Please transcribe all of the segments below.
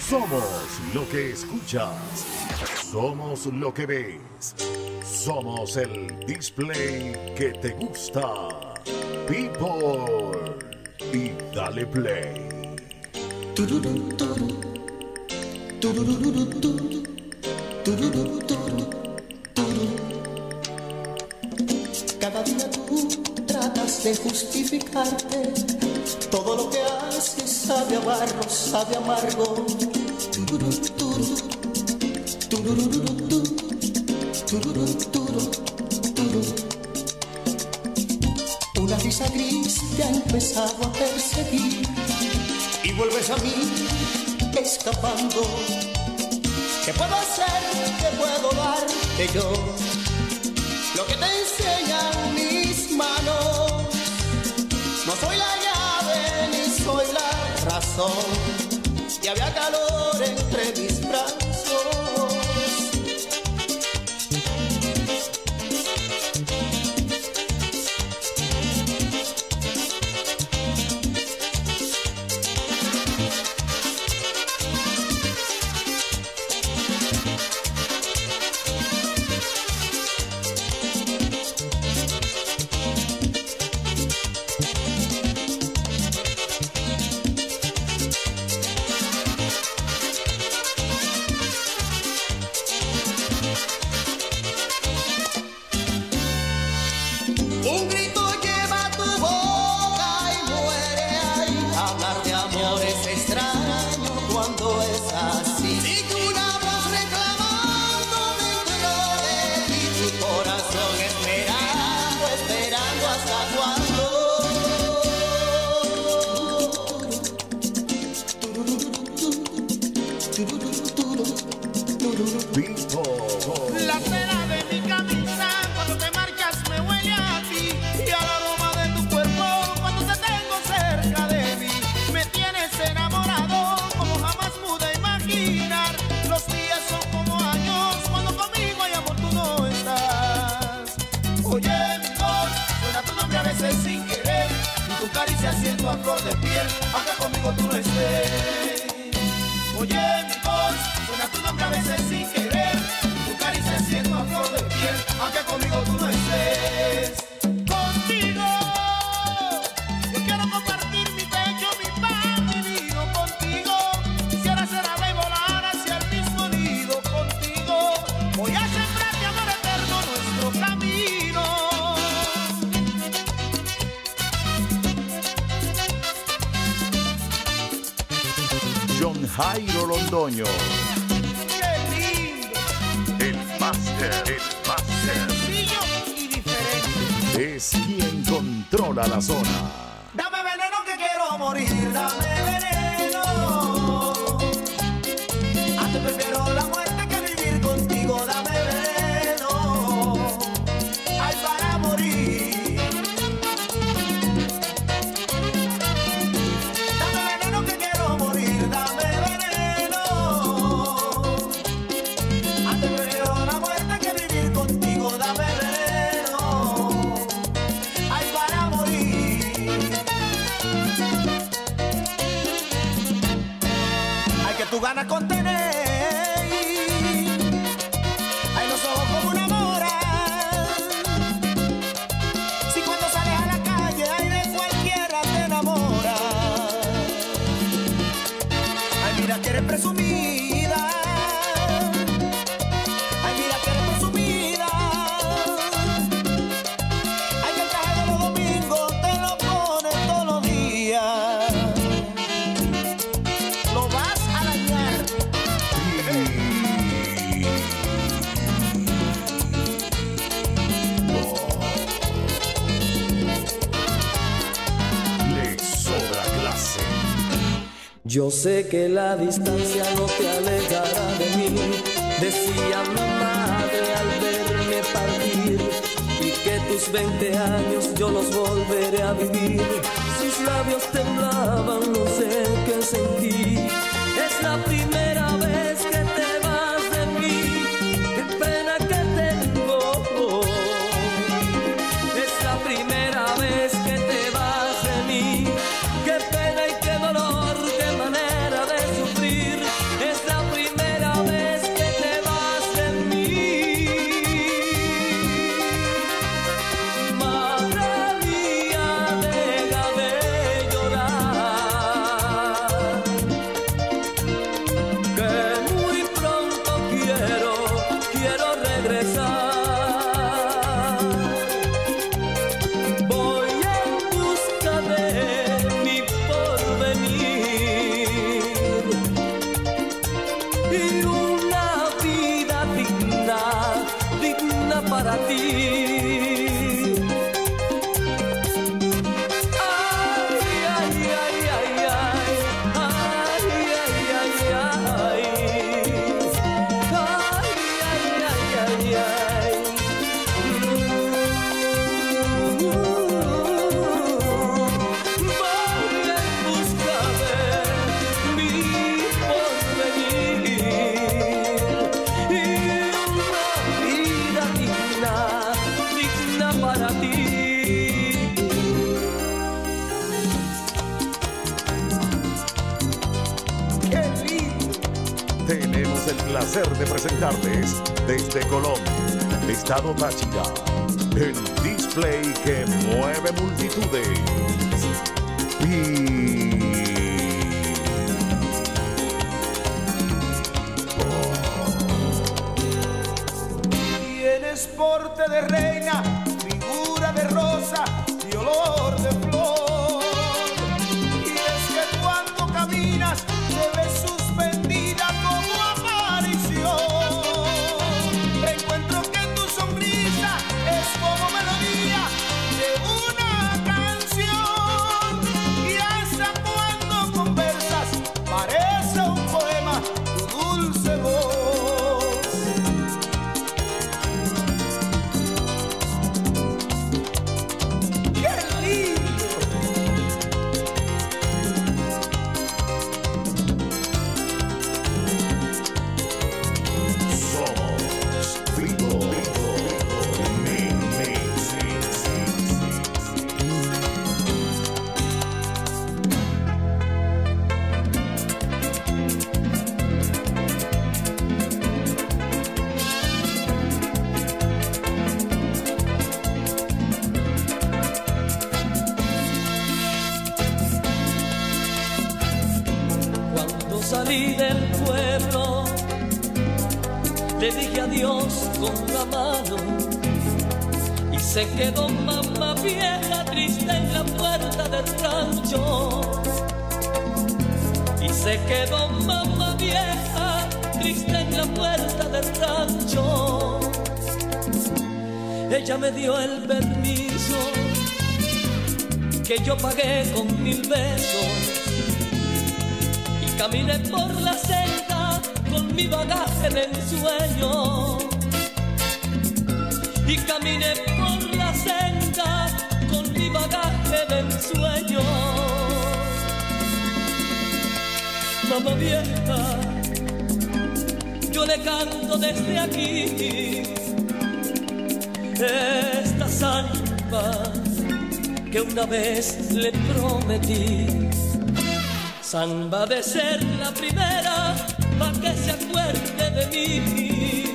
Somos lo que escuchas. Somos lo que ves. Somos el display que te gusta. People. Y dale play. Cada día tú tratas de justificarte. Todo lo que haces sabe a barro, sabe amargo. Una risa gris te ha empezado a perseguir y vuelves a mí escapando. ¿Qué puedo hacer? ¿Qué puedo darte yo? Lo que te enseñan mis manos. No soy la llave ni soy la razón. Y había calor entre mis brazos. La tela de mi camisa cuando te marchas me huele a ti, y al aroma de tu cuerpo cuando te tengo cerca de mí. Me tienes enamorado como jamás pude imaginar. Los días son como años cuando conmigo hay amor, tú no estás. Oye mi voz, suena tu nombre a veces sin querer, y tu caricia siento a flor de piel, aunque conmigo tú no estés. Oye mi voz, suena tu nombre a veces sin querer, tu caricia siento a flor de piel, aunque conmigo tú no estés. Contigo, yo quiero compartir mi pecho, mi pan, mi vino. Contigo, quisiera ser ave y volar hacia el mismo nido. Contigo, voy a sembrar de amor eterno nuestro camino. John Jairo Londoño. El máster. Sencillo y diferente. Es quien controla la zona. Dame veneno que quiero morir, dame veneno. Antes prefiero la muerte que vivir contigo, dame veneno. Ay, para morir. Dame veneno que quiero morir, dame veneno. Antes prefiero la muerte que vivir contigo, dame veneno. Ay, para morir. Ay, que tú ganas con tener. Ay, los ojos como una mora. Si cuando sales a la calle, ay, de cualquiera te enamoras. Ay, mira que eres presumida. Ay, mira que eres presumida. Ay, que el traje de los domingos te lo pones todos los días. Lo vas a dañar. Le sobra clase. Yo sé que la distancia no te alejará de mí, decía mi madre al verme partir, y que tus 20 años yo los volveré a vivir. Sus labios temblaban, no sé qué sentí. Es la primera vez que te vas de mí, qué pena que tengo. Es la primera vez que te vas de mí, qué pena y qué dolor, qué manera de sufrir. tenemos el placer de presentarles desde Colón, Estado Táchira, el display que mueve multitudes. Tienes porte de reina, figura de rosa y olor de flor. Y es que cuando caminas te ves suspendida como aparición. Encuentro que tu sonrisa es como melodía de una canción. Y hasta cuando conversas parece un poema tu dulce voz. Salí del pueblo, le dije adiós con la mano y se quedó mamá vieja triste en la puerta del rancho. Y se quedó mamá vieja triste en la puerta del rancho. Ella me dio el permiso que yo pagué con 1000 besos. Caminé por la senda con mi bagaje del sueño. Y caminé por la senda con mi bagaje del sueño. Mamá vieja, yo le canto desde aquí esta samba que una vez le prometí. Samba de ser la primera, pa' que se acuerde de mí.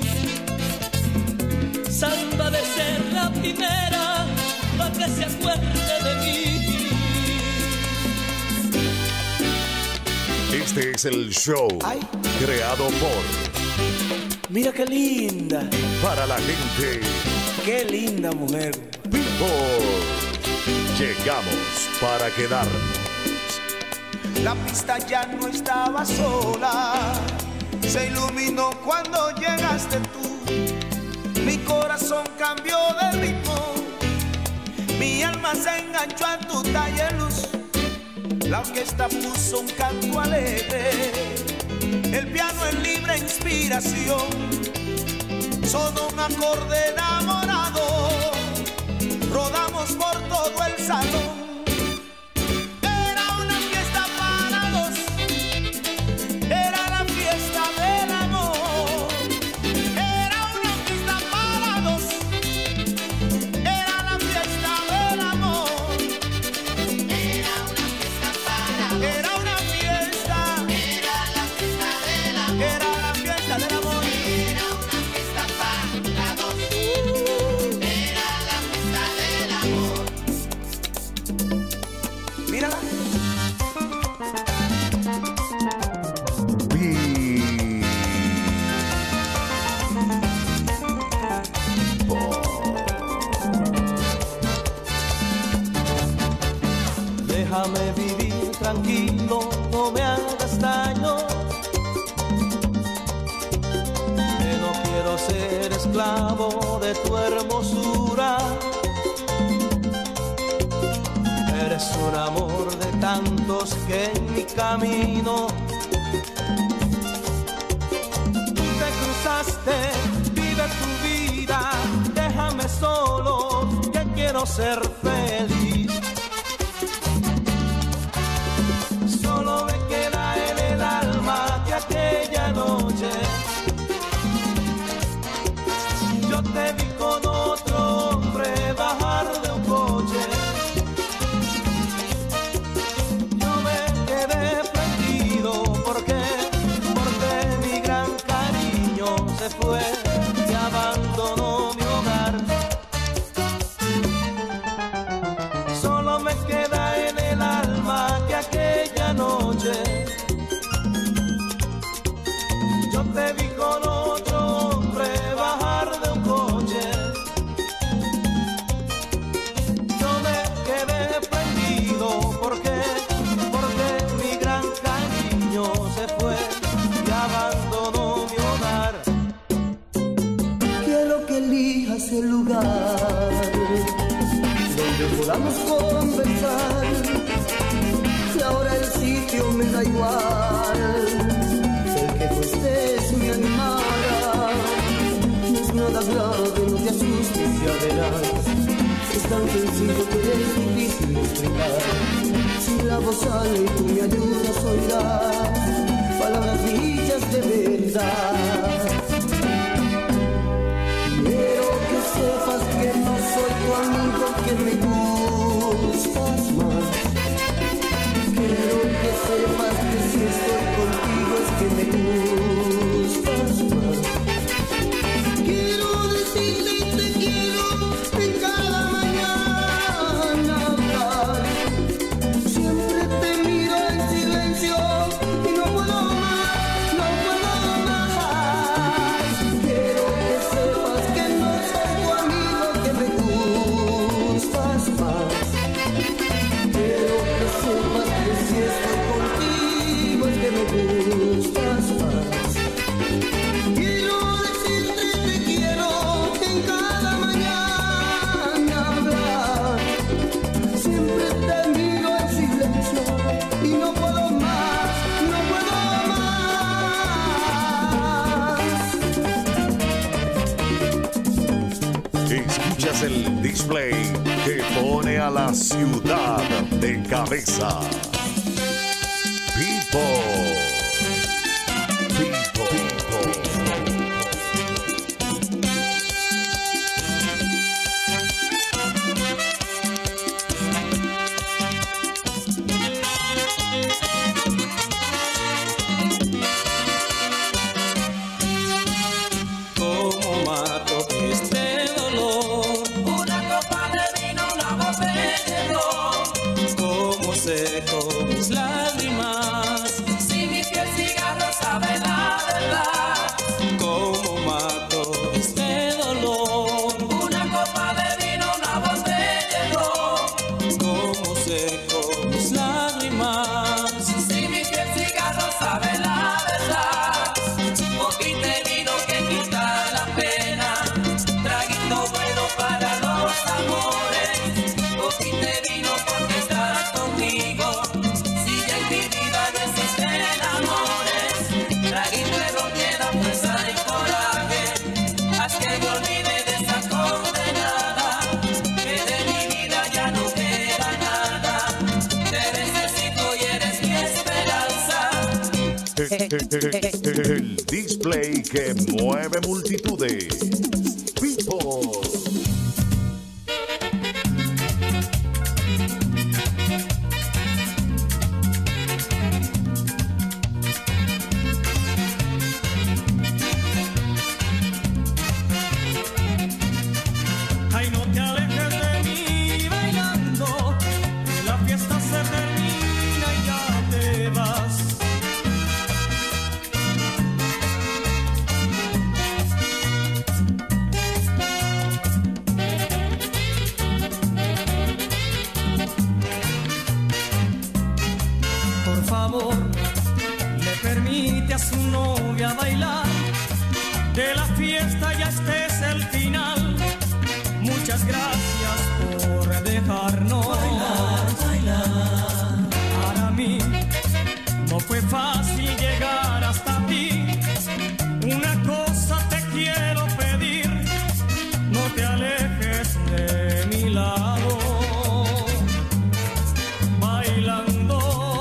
Samba de ser la primera, pa' que se acuerde de mí. Este es el show creado por... Mira qué linda, Para la gente. qué linda mujer. People. Llegamos para quedarnos. La pista ya no estaba sola, se iluminó cuando llegaste tú. Mi corazón cambió de ritmo, mi alma se enganchó a tu talla de luz. La orquesta puso un canto alegre, el piano en libre inspiración. Sonó un acorde enamorado, rodamos por todo el salón. Déjame vivir tranquilo, no me hagas daño. Que no quiero ser esclavo de tu hermosura. Eres un amor de tantos que en mi camino te cruzaste. Vive tu vida, déjame solo, que quiero ser feliz. Solo me queda en el alma que aquella noche yo te vi con otro hombre bajar de un coche. Yo me quedé prendido porque mi gran igual. El que tú estés muy animada, no es nada grave, no te asustes, ya verás. Es tan sencillo que es difícil explicar. Si la voz sale y tú me ayudas, oirás palabras dichas de verdad. Quiero que sepas que no soy tu amigo, que me gustas más. Quiero que sepas que si estoy contigo es que me gustas más. Quiero decirte te quiero en cada mañana hablar. Siempre te miro en silencio y no puedo más, no puedo más. Quiero que sepas que no soy tu amigo, que me gustas más. Quiero que sepas que si estoy contigo es que me gustas más. Quiero decirte te quiero en cada mañana hablar. Siempre te miro en silencio y no puedo más, no puedo más. Escuchas el display que pone a la ciudad de cabeza. People. ¿Cómo mato este dolor? Una copa de vino, una botella de ron. ¿Cómo seco mis lágrimas? Si mi piel cigarro sabe la verdad. ¿Cómo mato este dolor? Una copa de vino, una botella de ron. ¿Cómo seco mis lágrimas? Si mi piel cigarro sabe la verdad. Poquito de vino que quita la pena. Traguito bueno para los amores. Poquito de vino porque estás conmigo. Si ya en mi vida no existen amores. Traguito de ron que da fuerza y coraje. Haz que me olvide de esa condenada. Que de mi vida ya no queda nada. Te necesito y eres mi esperanza. El display que mueve multitudes. People. Ay, no te alejes de mí bailando, la fiesta se termina y ya te vas. Por favor, le permite a su novia bailar. De la fiesta ya este es el final. Muchas gracias por dejarnos bailar. Para mí no fue fácil llegar hasta ti. Una cosa te quiero pedir, no te alejes de mi lado. Bailando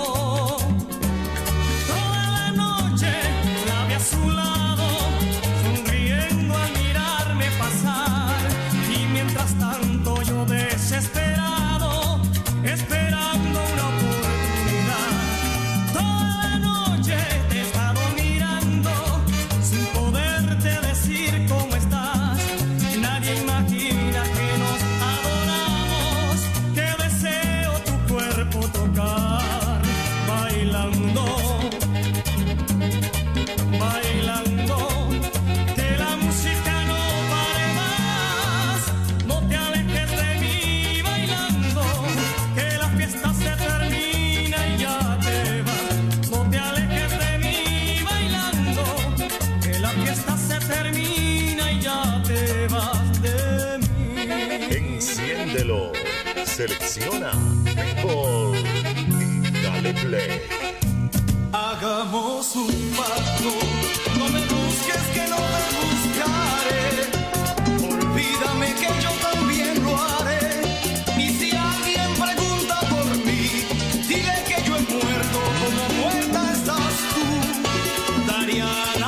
toda la noche, la vi a su lado, sonriendo al mirarme pasar. Y mientras tanto yo desesperado, esperando una oportunidad. Toda la noche te he estado mirando, sin poderte decir cómo estás. Nadie imagina que nos adoramos, que deseo tu cuerpo tocar. Bailando, bailando, que la música no pare más. No te alejes de mí bailando, que la fiesta se termina y ya te vas. No te alejes de mí bailando, que la fiesta se termina y ya te vas de mí. Enciéndelo. Selecciona People y dale play. hagamos un pacto. No me busques que no te buscaré. Olvídame que yo también lo haré. Y si alguien pregunta por mí, dile que yo he muerto como muerta estás tú. Dariana,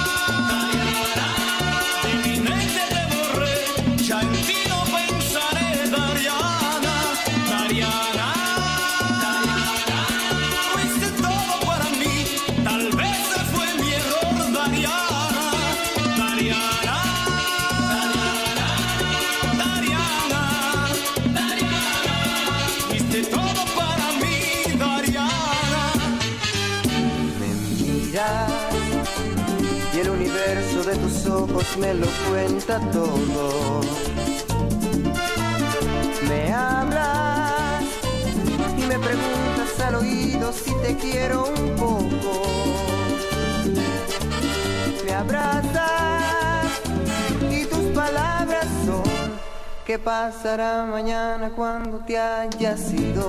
de mi mente te borré, ya en ti no pensaré. Dariana, fuiste todo para mí, tal vez ese fue mi error. Dariana, fuiste todo para mí. Dariana. Me miras y el universo de tus ojos me lo cuenta todo. Me hablas y me preguntas al oído si te quiero un poco. Me abrazas y tus palabras son: ¿qué pasará mañana cuando te hayas ido?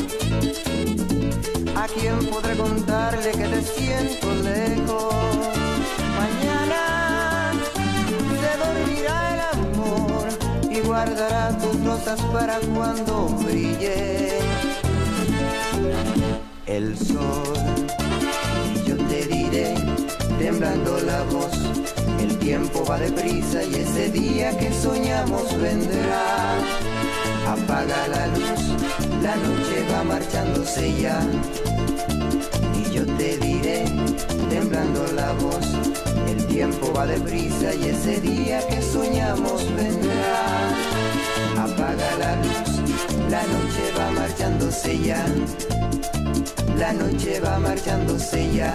¿A quién podré contarle que te siento lejos? Mañana se dormirá el amor y guardará tus rosas para cuando brille el sol. Y yo te diré, temblando la voz, el tiempo va deprisa y ese día que soñamos vendrá. Apaga la luz, la noche va marchándose ya. Y yo te diré, temblando la voz, el tiempo va deprisa y ese día que soñamos vendrá. Apaga la luz, la noche va marchándose ya. La noche va marchándose ya.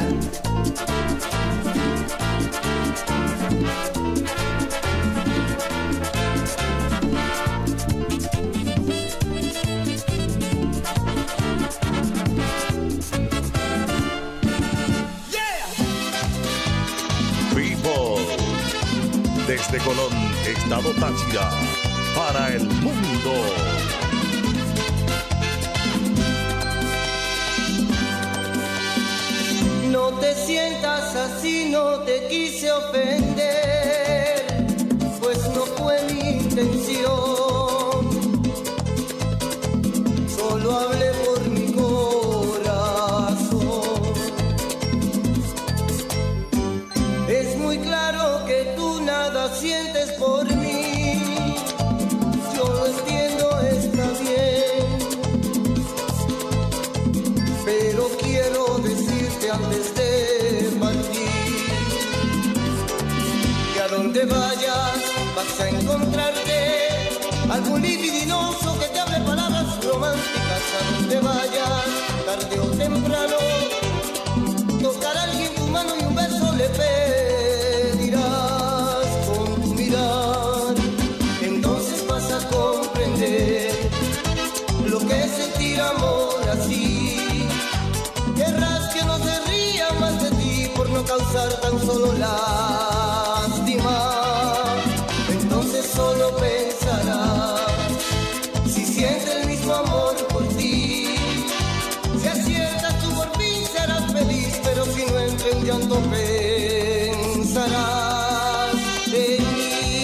Desde Colón, Estado Táchira, para el mundo. No te sientas así, no te quise ofender, pues no fue mi intención. Solo hablé por mi corazón. Es muy claro que tú nada sientes por mí. Yo lo entiendo, está bien, pero quiero decirte antes de partir que a donde vayas vas a encontrarte algún libidinoso que te hable palabras románticas. A donde vayas, tarde o temprano, tocar a alguien tu mano y un beso le pedirás con tu mirar. Entonces vas a comprender lo que es sentir amor así. Querrás que no se ría más de ti por no causar tan solo lástima. Entonces solo pensarás si siente el mismo amor por ti. Si aciertas tú por fin serás feliz, pero si no entre un llanto pensarás en mí.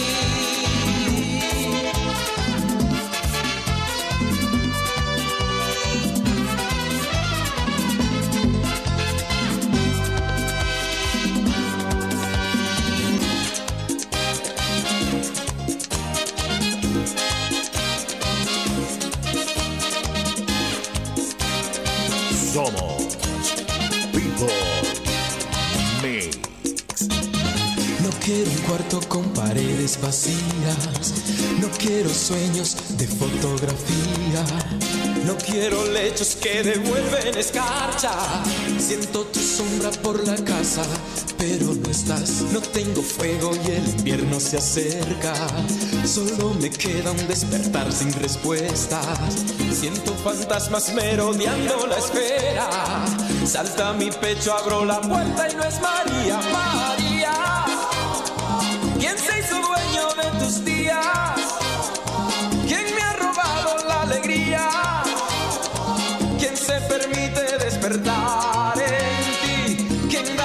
Somos People Mix. No quiero un cuarto con paredes vacías, no quiero sueños de fotografía, no quiero lechos que devuelven escarcha. Siento tu sombra por la casa, pero no estás. No tengo fuego y el invierno se acerca. Solo me queda un despertar sin respuestas. Siento fantasmas merodeando la esfera. Salta a mi pecho, abro la puerta y no es María, María. ¿Quién se hizo dueño de tus días? ¿Quién me ha robado la alegría? ¿Quién se permite despertar en ti? ¿Quién da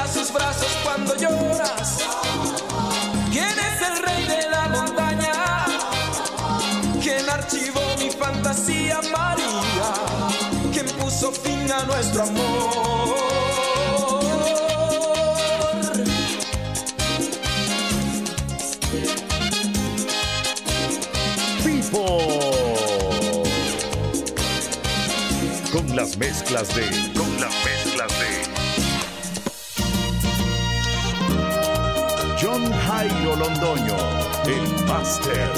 fin a nuestro amor. Pipo, con las mezclas de John Jairo Londoño, el Master.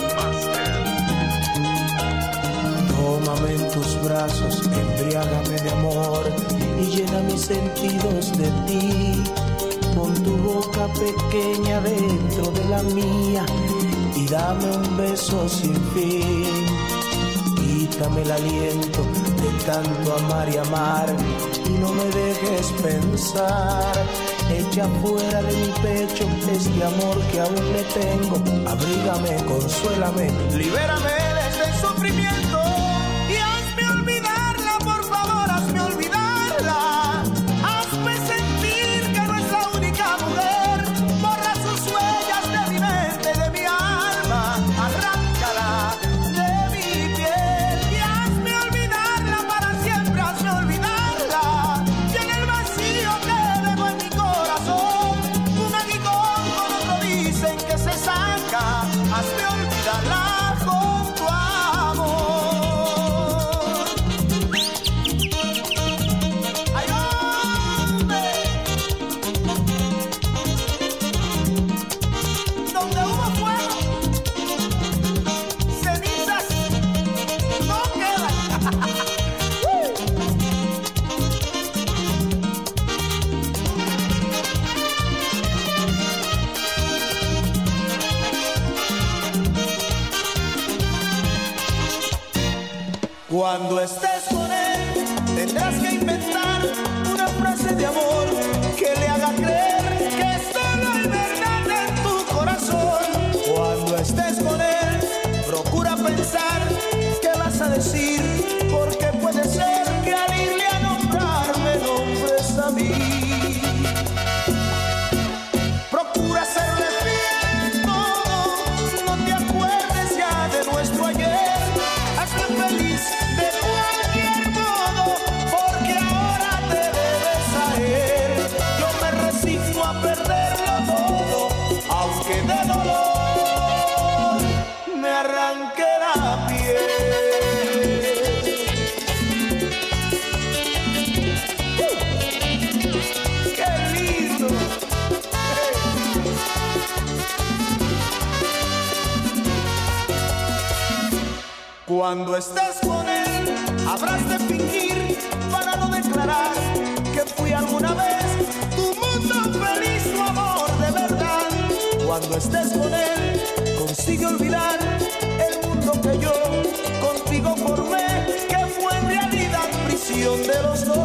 Tómame en tus brazos, embriágame de amor y llena mis sentidos de ti. Pon tu boca pequeña dentro de la mía y dame un beso sin fin. Quítame el aliento de tanto amar y amar y no me dejes pensar. Echa fuera de mi pecho este amor que aún le tengo. Abrígame, consuélame, libérame de este sufrimiento y hazme olvidarla, por favor, hazme olvidarla. Hazme sentir que no es la única mujer. Borra sus huellas de mi mente, de mi alma, arráncala de mi piel y hazme olvidarla para siempre, hazme olvidarla. Y en el vacío que dejo en mi corazón, un aguijón con otro dicen que se saca. Hazme olvidarla con tu amor. ¡Ay, hombre! Donde hubo fuego, cenizas no quedan. Cuando estés con él, tendrás que inventar una frase de amor que le haga creer que solo hay verdad en tu corazón. Cuando estés con él, procura pensar qué vas a decir, porque puede ser que al irle a nombrar me nombres a mí. Procura serle fiel en todo, no te acuerdes ya de nuestro ayer. Hazle feliz de cualquier modo, porque ahora te debes a él. Yo me resigno a perderlo todo, aunque de dolor me arranque la piel. ¡Qué lindo! Cuando estés con él, habrás de fingir para no declarar que fui alguna vez tu mundo feliz, tu amor de verdad. Cuando estés con él, consigue olvidar el mundo que yo contigo formé, que fue en realidad prisión de los dos.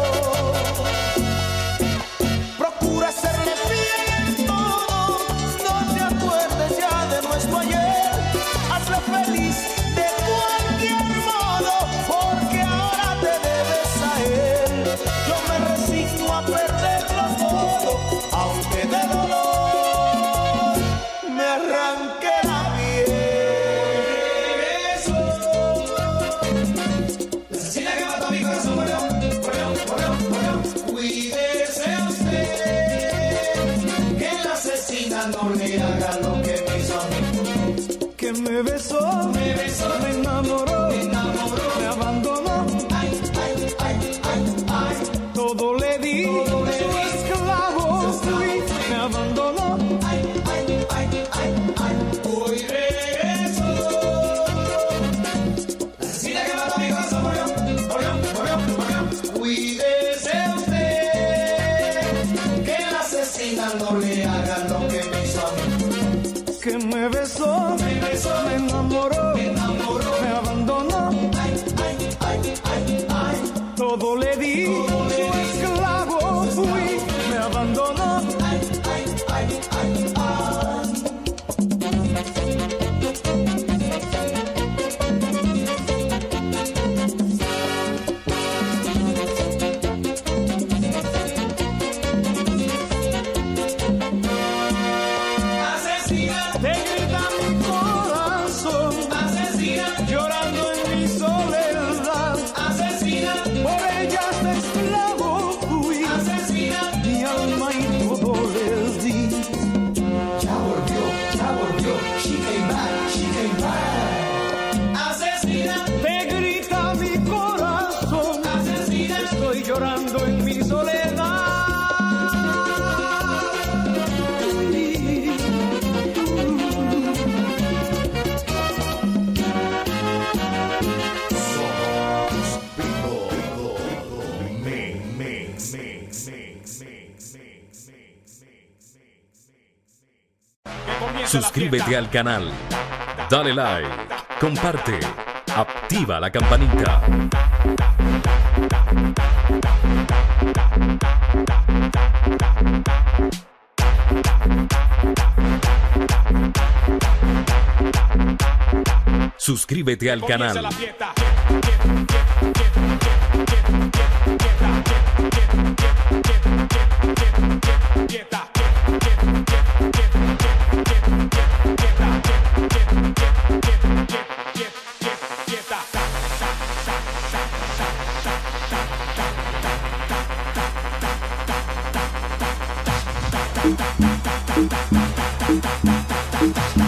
Procura serle fiel en todo, no te acuerdes ya de nuestro ayer. Hazle feliz de cualquier modo, porque ahora te debes a él. Yo me resigno a perderlo todo, aunque de dolor me arranque la piel. La asesina que mató mi corazón murió. Cuídese usted, que la asesina no le haga lo que me hizo a mí. Que me besó, me enamoró, me abandonó. Ay, ay, ay, ay, ay. Todo le di, su esclavo fui, me abandonó. Ay, ay, ay, ay, ay. Hoy regreso. La asesina que mató mi corazón murió. Cuídese usted, que la asesina no le haga lo que me hizo a mí. Que me besó, me enamoró, me abandonó. Ay, ay, ay, ay, ay. Todo le di, su esclavo fui, me abandonó. Ay, ay, ay, ay, ay. Te grita mi corazón, Asesina, llora Suscríbete al canal, dale like, comparte, activa la campanita. Suscríbete al canal. Thank you.